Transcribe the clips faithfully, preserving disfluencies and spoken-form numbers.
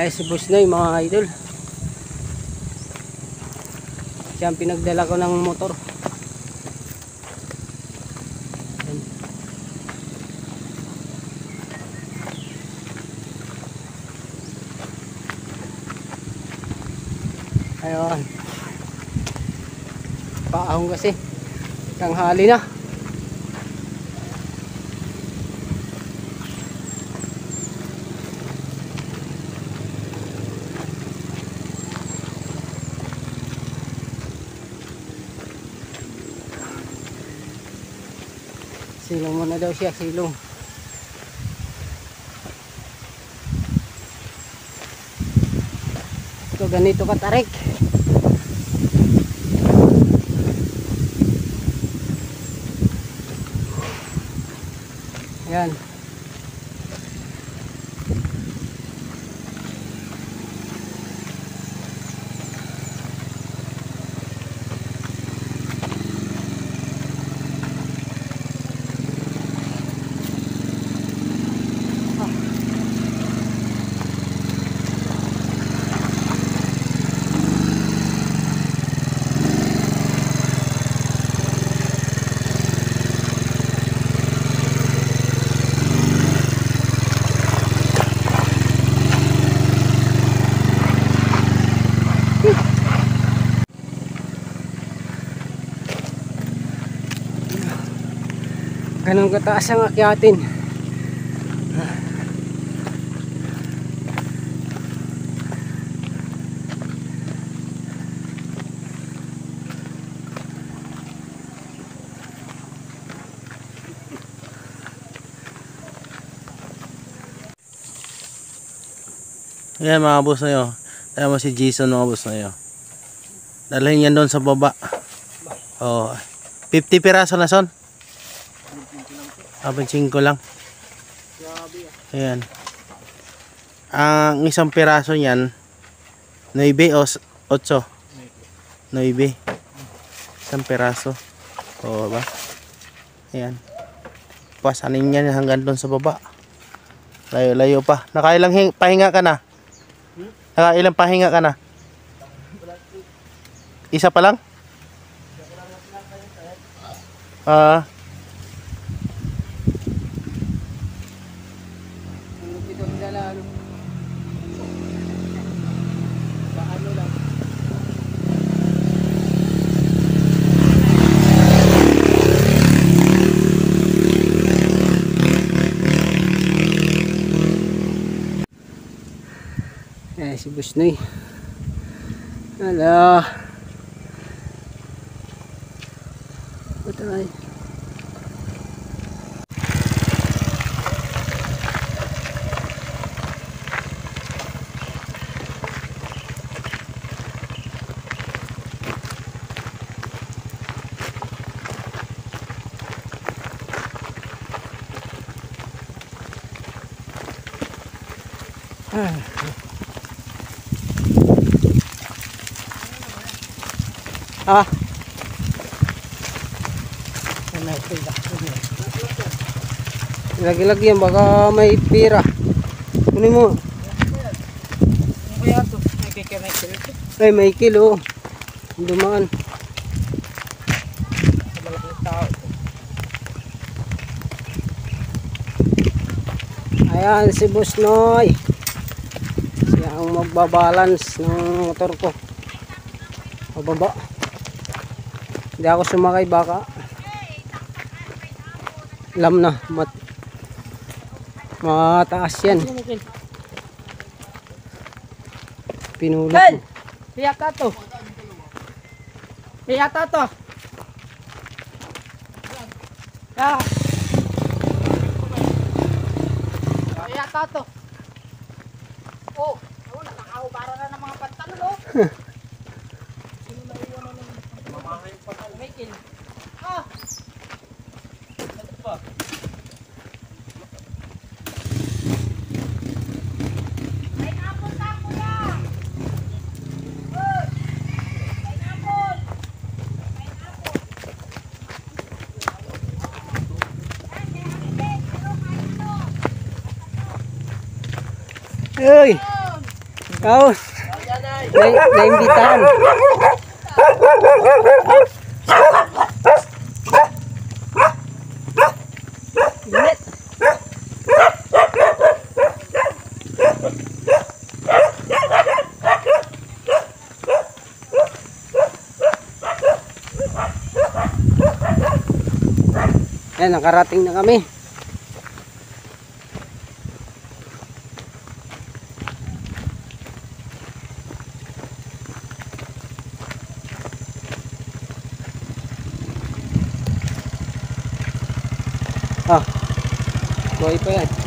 Ay si Boss Noy mga idol. Siya ang pinagdala ko ng motor. Ayun. Paahong kasi. Tanghali na. Silong muna daw siya, silong. Ito ganito katarik. Yan. Ganun kataas ang akyatin. Ayan mga boss na yun. Ayan mo si Jason mga boss na yun. Dalhin yan doon sa baba. Oh, fifty piraso na son. Abensingko lang. Ayan. Ang isang piraso niyan nine o eight. nine. Isang piraso. O ba? Ayan. Pasanin niyan hanggang doon sa baba. Layo-layo pa. Nakailang pahinga ka na? Nakailang pahinga ka na? Isa pa lang? Ah. Uh, Eh si Boss Noy. Hala. Patay. Ah. Ah. Lagi-lagi yan baka may pira. Kunin mo. Ay may kilo. Dumaan. Ayan si Boss Noy. Siya ang magbabalance ng motor ko. Pababa. Hindi ako sumakay baka alam na mat mataas yan. Pinulot mo. Piyata to. Piyata to. Ah. Piyata to. Oh, oh nakakahubara na ng mga pantalon oh. Sino na iwan na ng mamahay pa ng Michael? Ah. Ano pa? Hey! Kau. Na, naimbitahan. Init. Yan, nakarating na kami. Ah, buhay pa yan.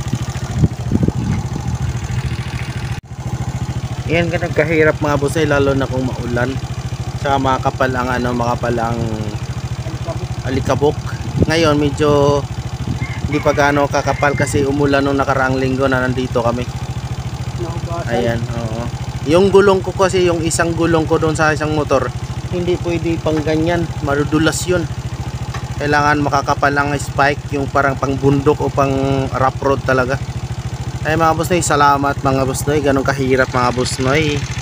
Yan ganun kahirap mga boss ay lalo na kung maulan. Saka makapal ang ano, makapal ang alikabok. Ngayon medyo hindi pa gaano kakapal kasi umulan nung nakaraang linggo na nandito kami. Nahugasan. Ayan, oo. Yung gulong ko kasi, yung isang gulong ko doon sa isang motor, hindi pwede pang ganyan, madudulas yun. Kailangan makakapal ang spike, yung parang pang bundok o pang rough road talaga. Ay mga boss noy, salamat mga boss noy, ganun kahirap mga boss noy.